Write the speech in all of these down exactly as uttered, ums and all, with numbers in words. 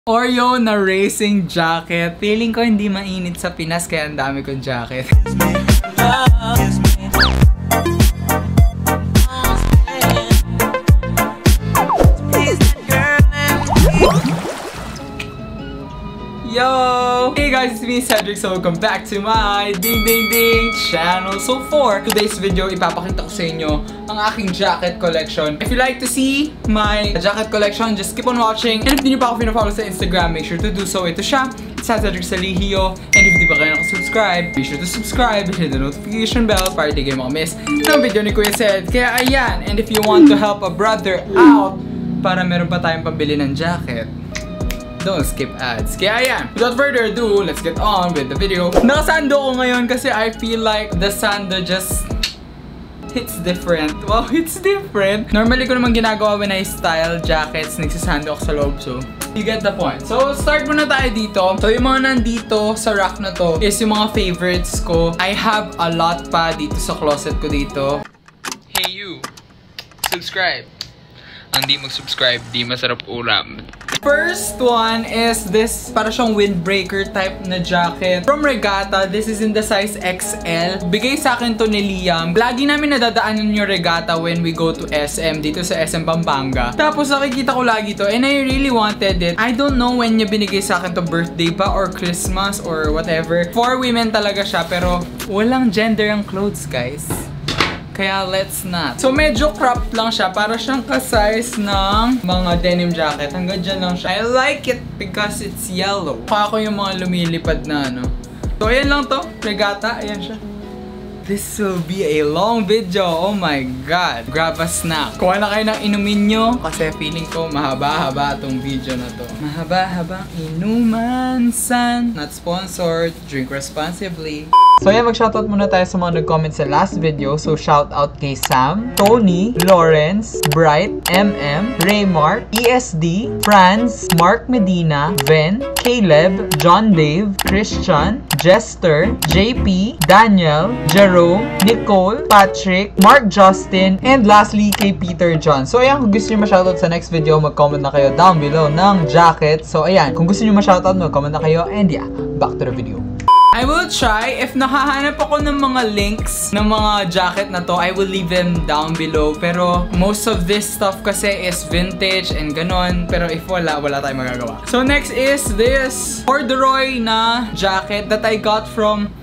Oreo na racing jacket. Feeling ko hindi mainit sa Pinas kaya ang dami kong jacket. Yo! Hey guys, it's me Cedric. So welcome back to my Ding Ding Ding channel. So for today's video, ipapakita ko sa inyo ang aking jacket collection. If you like to see my jacket collection, just keep on watching. And if di nyo pa ako pinafollow sa Instagram, make sure to do so. Ito siya, it's Cedric Salihio. And if di pa kayo nakasubscribe, be sure to subscribe and hit the notification bell para di kayo makamiss ng video ni Kuya Ced. Kaya ayan, and if you want to help a brother out para meron pa tayong pambili ng jacket, don't skip ads. Kaya ayan, without further ado, let's get on with the video. Nakasando ko ngayon kasi I feel like the sando just hits different. Wow, it's different. Normally ko naman ginagawa when I style jackets, nagsasando ako sa loob, so you get the point. So, start muna tayo dito. So, yung mga nandito sa rack na to is yung mga favorites ko. I have a lot pa dito sa closet ko dito. Hey you, subscribe. Ang di mag-subscribe, di masarap ulam. First one is this, para siyang windbreaker type na jacket from Regatta. This is in the size X L. Bigay sa akin to ni Liam. Lagi namin nadadaanan yung Regatta when we go to S M, dito sa S M Pampanga. Tapos nakikita ko lagi to and I really wanted it. I don't know when niya binigay sa akin to, birthday pa or Christmas or whatever. For women talaga siya, pero walang gender ang clothes, guys. Kaya let's not. So medyo cropped lang siya. Para siyang ka-size ng mga denim jacket. Hanggang dyan lang siya. I like it because it's yellow. Mukha ko yung mga lumilipad na ano. So ayan lang to. Regatta. Ayan siya. This will be a long video. Oh my God. Grab a snack. Kuha na kayo ng inumin nyo. Kasi feeling ko mahaba-haba itong video na to. Mahaba-habang inuman san. Not sponsored. Drink responsibly. So yeah, mag-shoutout muna tayo sa mga nag-comment sa last video. So shoutout kay Sam, Tony, Lawrence, Bright, M M, Raymark, E S D, Franz, Mark Medina, Ven, Caleb, John Dave, Christian, Jester, J P, Daniel, Jerome, Nicole, Patrick, Mark Justin, and lastly kay Peter John. So ayan, kung gusto nyo ma-shoutout sa next video, mag-comment na kayo down below ng jacket. So ayan, kung gusto nyo ma-shoutout, mag-comment na kayo. And yeah, back to the video. I will try. If nakahanap ako ng mga links ng mga jacket na to, I will leave them down below. Pero most of this stuff kasi is vintage and ganon. Pero if wala, wala tayong magagawa. So next is this corduroy na jacket that I got from...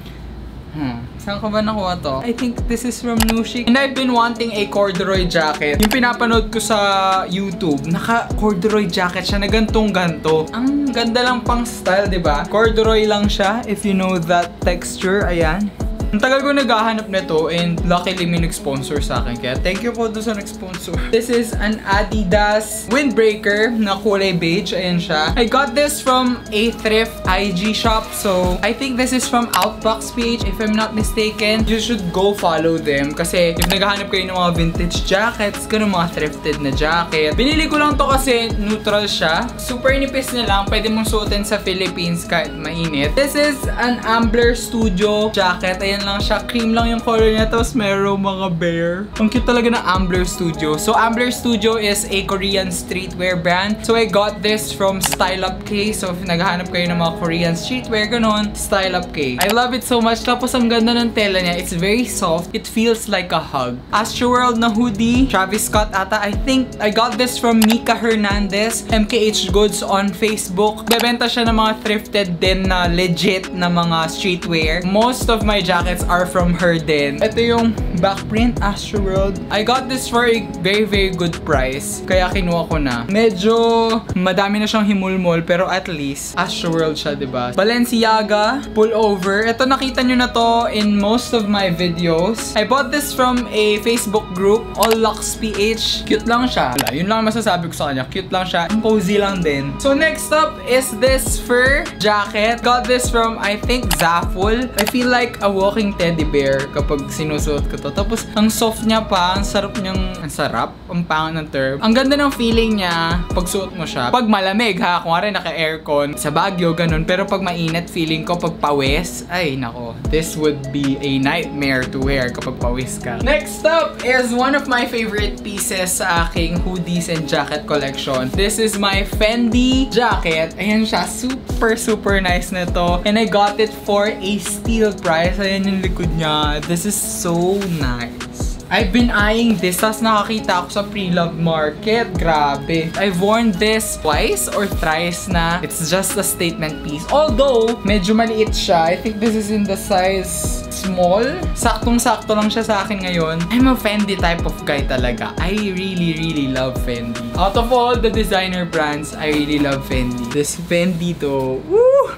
Hmm. Saan ko ba nakuha to? I think this is from Nushi. And I've been wanting a corduroy jacket. Yung pinapanood ko sa YouTube, naka-corduroy jacket siya na gantong-ganto. Ang ganda lang pang style, diba? Corduroy lang siya, if you know that texture. Ayan. Ang tagal ko naghahanap nito and luckily may nag-sponsor sa akin. Kaya thank you po doon sa nag-sponsor. This is an Adidas windbreaker na kulay beige. Ayan siya. I got this from a thrift I G shop. So, I think this is from Outbox page. If I'm not mistaken, you should go follow them. Kasi if naghahanap kayo ng mga vintage jackets, ganun mga thrifted na jacket. Binili ko lang to kasi neutral siya. Super nipis na lang. Pwede mong suotin sa Philippines kahit mainit. This is an Ambler Studio jacket. Ayan lang siya. Cream lang yung color niya. Tapos meron mga bear. Ang cute talaga ng Ambler Studio. So, Ambler Studio is a Korean streetwear brand. So, I got this from Style Up K. So, if naghahanap kayo ng mga Korean streetwear, ganon, Style Up K. I love it so much. Tapos, ang ganda ng tela niya. It's very soft. It feels like a hug. Astroworld na hoodie. Travis Scott ata. I think I got this from Mika Hernandez. M K H Goods on Facebook. Bebenta siya ng mga thrifted din na legit na mga streetwear. Most of my jackets are from her din. Ito yung backprint, Astroworld. I got this for a very very good price. Kaya kinuha ko na. Medyo madami na siyang himulmol pero at least Astroworld siya, diba? Balenciaga pullover. Ito nakita nyo na to in most of my videos. I bought this from a Facebook group, All Lux P H. Cute lang siya. Wala, yun lang masasabi ko sa kanya. Cute lang siya. Cozy lang din. So next up is this fur jacket. Got this from I think Zaful. I feel like a walk walking teddy bear kapag sinusuot ko to. Tapos, ang soft niya pa, ang sarap niyang, ang sarap, ang pangan ng term. Ang ganda ng feeling niya pag suot mo siya. Pag malamig ha, kung rin naka-aircon, sa Baguio, ganun. Pero pag mainit, feeling ko pag pawis, ay nako, this would be a nightmare to wear kapag pawis ka. Next up is one of my favorite pieces sa aking hoodies and jacket collection. This is my Fendi jacket. Ayan siya, super super nice na to. And I got it for a steal price. Ayan yung likod niya. This is so nice. I've been eyeing this, tas nakakita ako sa pre-love market. Grabe. I've worn this twice or thrice na. It's just a statement piece. Although, medyo maliit siya. I think this is in the size small. Saktong-sakto lang siya sa akin ngayon. I'm a Fendi type of guy talaga. I really, really love Fendi. Out of all the designer brands, I really love Fendi. This Fendi though, woo!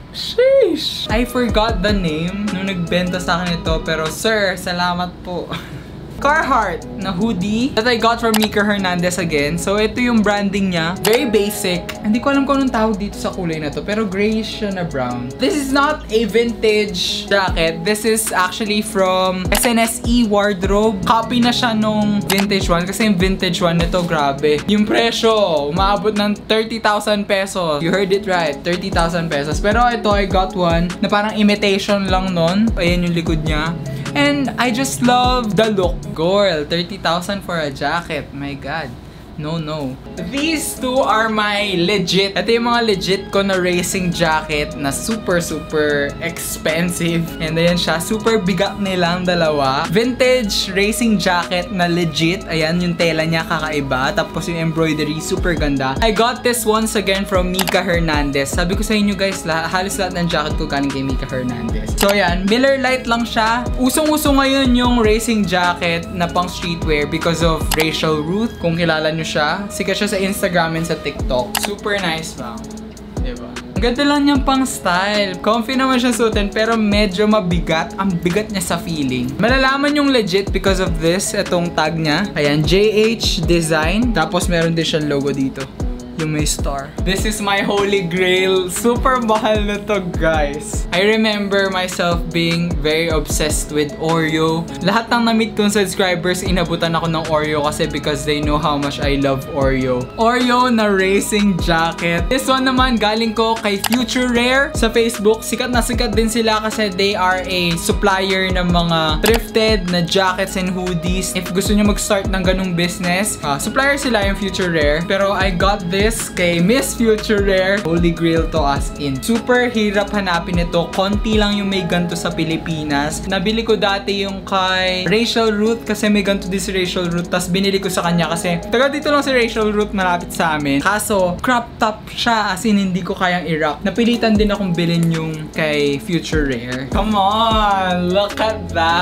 Sheesh! I forgot the name nung nagbenta sa akin ito, pero sir, salamat po. Carhartt na hoodie that I got from Mika Hernandez again. So, ito yung branding niya. Very basic. Hindi ko alam kung anong tawag dito sa kulay na to, pero grayish siya na brown. This is not a vintage jacket. This is actually from S N S E Wardrobe. Copy na siya nung vintage one kasi yung vintage one nito, grabe. Yung presyo, umaabot ng thirty thousand pesos. You heard it right, thirty thousand pesos. Pero ito, I got one na parang imitation lang nun. Ayan yung likod niya. And I just love the look. Girl, thirty thousand for a jacket. My God. No, no. These two are my legit. Ito yung mga legit ko na racing jacket na super, super expensive. And ayan siya. Super bigat nilang dalawa. Vintage racing jacket na legit. Ayan, yung tela niya kakaiba. Tapos yung embroidery, super ganda. I got this once again from Mika Hernandez. Sabi ko sa inyo guys, lahat, halos lahat ng jacket ko galing kay Mika Hernandez. So ayan, Miller Lite lang siya. Usong-uso ngayon yung racing jacket na pang streetwear because of Rachel Ruth. Kung kilala nyo siya, sikat siya sa Instagram and sa TikTok. Super nice ba? Diba? Ang ganda lang niyang pang style. Comfy naman siya suotin pero medyo mabigat. Ang bigat niya sa feeling. Malalaman yung legit because of this. Itong tag niya. Ayan, J H Design. Tapos meron din siyang logo dito. Yung may star. This is my holy grail. Super mahal na to, guys. I remember myself being very obsessed with Oreo. Lahat ng na-meet kong subscribers, inabutan ako ng Oreo kasi because they know how much I love Oreo. Oreo na racing jacket. This one naman, galing ko kay Future Rare sa Facebook. Sikat na sikat din sila kasi they are a supplier ng mga thrifted na jackets and hoodies. If gusto nyo mag-start ng ganung business, uh, supplier sila yung Future Rare. Pero I got this kay Miss Future Rare. Holy grail to as in. Super hirap hanapin ito. Konti lang yung may ganto sa Pilipinas. Nabili ko dati yung kay Rachel Ruth kasi may ganto din si Rachel Ruth. Tapos binili ko sa kanya kasi taga dito lang si Rachel Ruth, malapit sa amin. Kaso crop top siya as in hindi ko kayang i-rock. Napilitan din akong bilhin yung kay Future Rare. Come on! Look at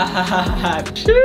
that!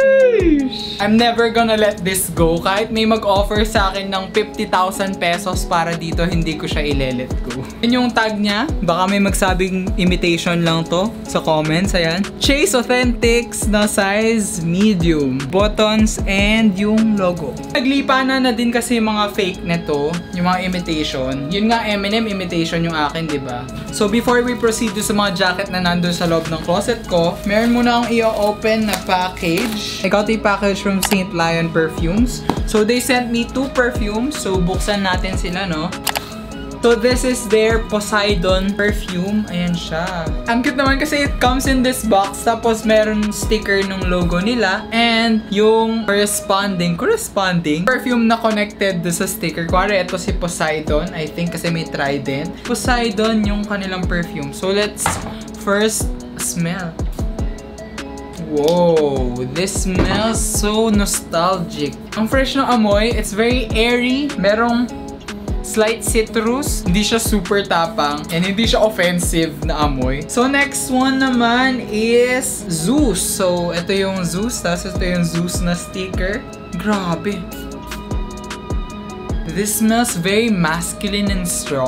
Sheesh! I'm never gonna let this go. Kahit may mag-offer sa akin ng fifty thousand pesos para dito, hindi ko siya ile-let go. Yan yung tag niya. Baka may magsabing imitation lang to sa comments. Ayan. Chase Authentics na size medium. Buttons and yung logo. Naglipanan na din kasi yung mga fake nito. Yung mga imitation. Yun nga, M and M imitation yung akin, diba? So before we proceed sa mga jacket na nandun sa loob ng closet ko, meron muna akong i-open na package. I got a package from Saint Lion Perfumes. So they sent me two perfumes. So buksan natin sila, no? So this is their Poseidon perfume. Ayan siya. Ang cute naman kasi it comes in this box. Tapos meron sticker ng logo nila. And yung corresponding, corresponding perfume na connected do sa sticker. Kuwari ito si Poseidon. I think kasi may trident. Poseidon yung kanilang perfume. So let's first smell. Whoa, this smells so nostalgic. Ang fresh ng amoy, it's very airy. Merong slight citrus. Hindi siya super tapang. And hindi siya offensive na amoy. So next one naman is Zeus. So ito yung Zeus. Tapos ito yung Zeus na sticker. Grabe. This smells very masculine and strong. Mas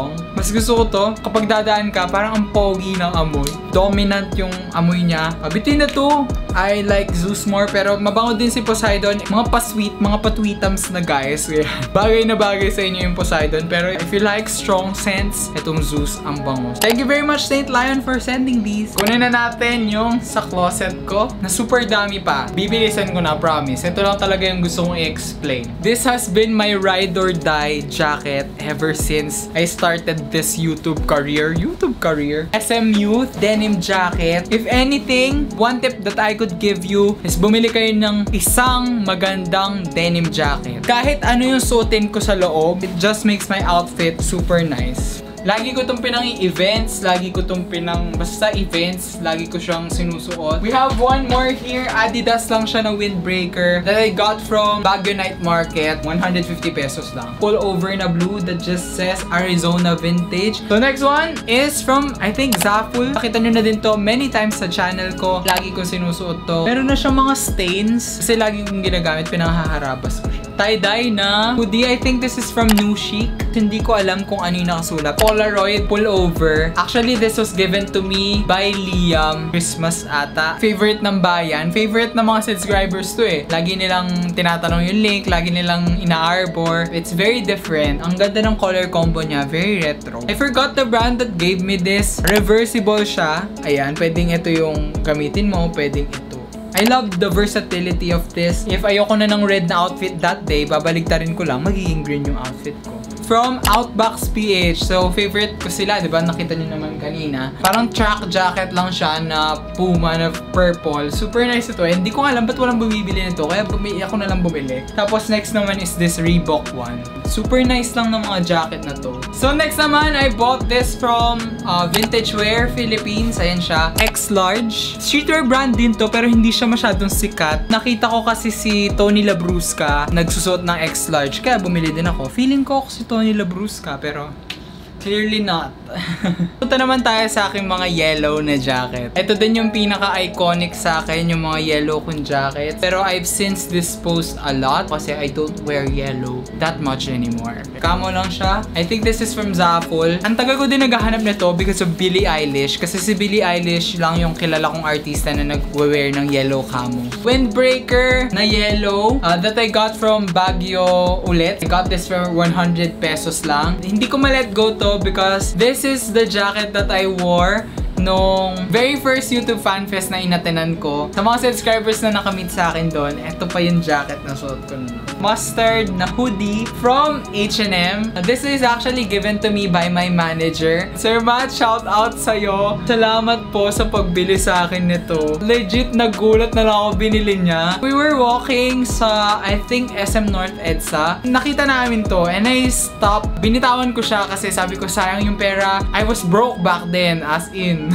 Mas gusto ko to, kapag dadaan ka, parang ang pogi ng amoy. Dominant yung amoy niya. Uh, between the two, I like Zeus more, pero mabango din si Poseidon. Mga pa-sweet, mga pa-tweetums na guys. Bagay na bagay sa inyo yung Poseidon, pero if you like strong scents, itong Zeus ang bango. Thank you very much, Saint Lion, for sending these. Kunin na natin yung sa closet ko, na super dami pa. Bibilisan ko na, promise. Ito lang talaga yung gusto kong i-explain. This has been my ride or die jacket ever since I started this YouTube career. YouTube career? S M Youth denim jacket. If anything, one tip that I could give you is bumili kayo ng isang magandang denim jacket. Kahit ano yung suotin ko sa loob, it just makes my outfit super nice. Lagi ko itong pinang events, lagi ko itong pinang basta events, lagi ko siyang sinusuot. We have one more here, Adidas lang siya na windbreaker that I got from Baguio Night Market. one hundred fifty pesos lang. Pull over na blue that just says Arizona Vintage. So next one is from, I think, Zaful. Nakita nyo na din to many times sa channel ko. Lagi ko sinusuot to. Meron na siyang mga stains kasi lagi kong ginagamit, pinanghaharabas ko siya. Tie-dye na hoodie. I think this is from New Chic. Hindi ko alam kung ano yung nakasulat. Polaroid pullover. Actually, this was given to me by Liam. Christmas ata. Favorite ng bayan. Favorite ng mga subscribers to eh. Lagi nilang tinatanong yung link. Lagi nilang ina-arbor. It's very different. Ang ganda ng color combo niya. Very retro. I forgot the brand that gave me this. Reversible siya. Ayan. Pwedeng ito yung gamitin mo. Pwedeng ito. I love the versatility of this. If ayoko na ng red na outfit that day, babaligtarin ko lang, magiging green yung outfit ko. From Outbox P H. So, favorite ko sila, di ba? Nakita niyo naman kanina. Parang track jacket lang siya na Puma na purple. Super nice ito. Hindi ko alam ba't walang bumibili nito. Kaya bumi ako na lang bumili. Tapos, next naman is this Reebok one. Super nice lang ng mga jacket na to. So, next naman, I bought this from uh, Vintage Wear Philippines. Ayan siya. X Large. Streetwear brand din to, pero hindi siya masyadong sikat. Nakita ko kasi si Tony Labrusca nagsusuot ng X Large. Kaya bumili din ako. Feeling ko ako si Tony Labrusca, pero clearly not. Punta naman tayo sa aking mga yellow na jacket. Ito din yung pinaka-iconic sa akin, yung mga yellow kong jacket. Pero I've since disposed a lot kasi I don't wear yellow that much anymore. Camo lang siya. I think this is from Zaful. Ang tagal ko din naghahanap nito because of Billie Eilish. Kasi si Billie Eilish lang yung kilala kong artista na nag-wear ng yellow camo. Windbreaker na yellow uh, that I got from Baguio ulit. I got this for one hundred pesos lang. Hindi ko ma-let go to because this is the jacket that I wore nung very first YouTube Fan Fest na inatenan ko. Sa mga subscribers na nakamit sa akin doon, ito pa yung jacket na suot ko nun. Mustard na hoodie from H and M. This is actually given to me by my manager. Sir Matt, shout out sa'yo. Salamat po sa pagbili sa akin nito. Legit, nagulat na lang ako binili niya. We were walking sa, I think, S M North EDSA. Nakita namin to and I stopped. Binitawan ko siya kasi sabi ko sayang yung pera. I was broke back then, as in.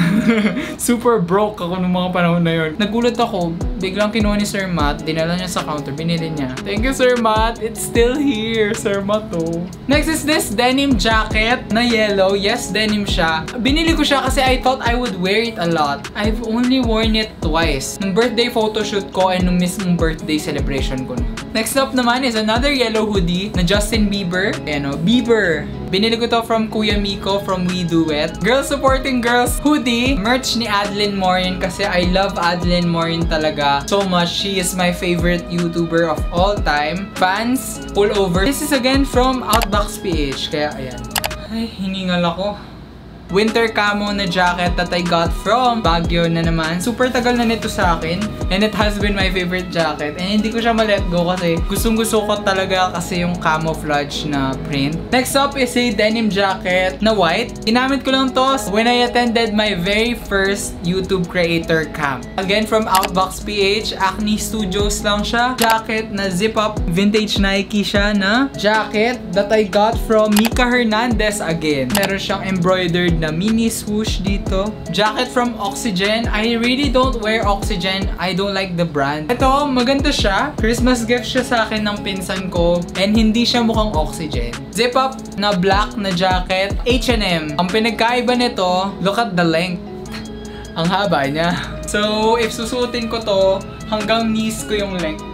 Super broke ako nung mga panahon na yun. Nagulat ako. Biglang kinuha ni Sir Matt. Dinala niya sa counter. Binili niya. Thank you, Sir Matt. It's still here. Sir Matt, oh. Next is this denim jacket na yellow. Yes, denim siya. Binili ko siya kasi I thought I would wear it a lot. I've only worn it twice. Nung birthday photoshoot ko and nung mismong birthday celebration ko. Next up naman is another yellow hoodie na Justin Bieber. Ayan o, Bieber. Binili ko to from Kuya Miko from We Do It. Girls supporting girls hoodie. Merch ni Adeline Morin kasi I love Adeline Morin talaga so much. She is my favorite YouTuber of all time. Fans, pull over. This is again from Outbox P H. Kaya ayan. Ay, hiningal ako. Winter camo na jacket that I got from Baguio na naman. Super tagal na nito sa akin. And it has been my favorite jacket. And hindi ko siya ma-let go kasi gustong gusto ko talaga kasi yung camouflage na print. Next up is a denim jacket na white. Ginamit ko lang to when I attended my very first YouTube creator camp. Again from Outbox P H. Acne Studios lang siya. Jacket na zip up. Vintage Nike siya na jacket that I got from Mika Hernandez again. Meron siyang embroidered na mini swoosh dito. Jacket from Oxygen. I really don't wear Oxygen. I don't like the brand. Ito, maganda siya. Christmas gift siya sa akin ng pinsan ko. And hindi siya mukhang Oxygen. Zip up na black na jacket. H and M. Ang pinagkaiba nito, look at the length. Ang haba niya. So, if susuotin ko to, hanggang knees ko yung length niya.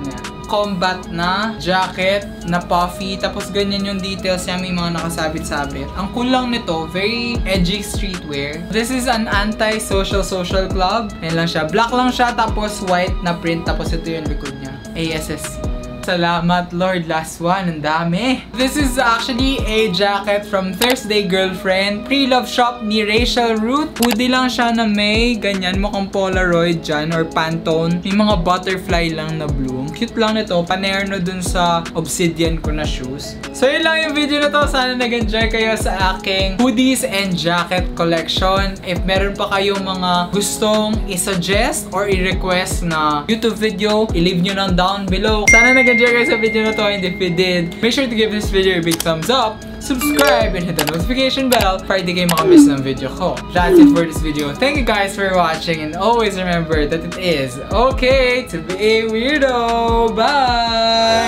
combat na jacket na puffy. Tapos ganyan yung details niya. May mga nakasabit-sabit. Ang cool lang nito, very edgy streetwear. This is an anti-social social club. Ayan lang siya. Black lang siya. Tapos white na print. Tapos ito yung likod niya. A S S C. Salamat Lord, last one, ang dami. This is actually a jacket from Thursday Girlfriend. Pre-love shop ni Rachel Root. Hoodie lang siya na may ganyan, mukhang Polaroid dyan or Pantone. May mga butterfly lang na blue. Ang cute lang nito, panerno dun sa obsidian ko na shoes. So yun lang yung video na to. Sana nag-enjoy kayo sa aking hoodies and jacket collection. If meron pa kayong mga gustong i-suggest or i-request na YouTube video, i-leave nyo lang down below. Sana nag-enjoy guys sa video na to, and if you did, make sure to give this video a big thumbs up, subscribe, and hit the notification bell para di kayo makamiss ng video ko. That's it for this video. Thank you guys for watching, and always remember that it is okay to be a weirdo. Bye!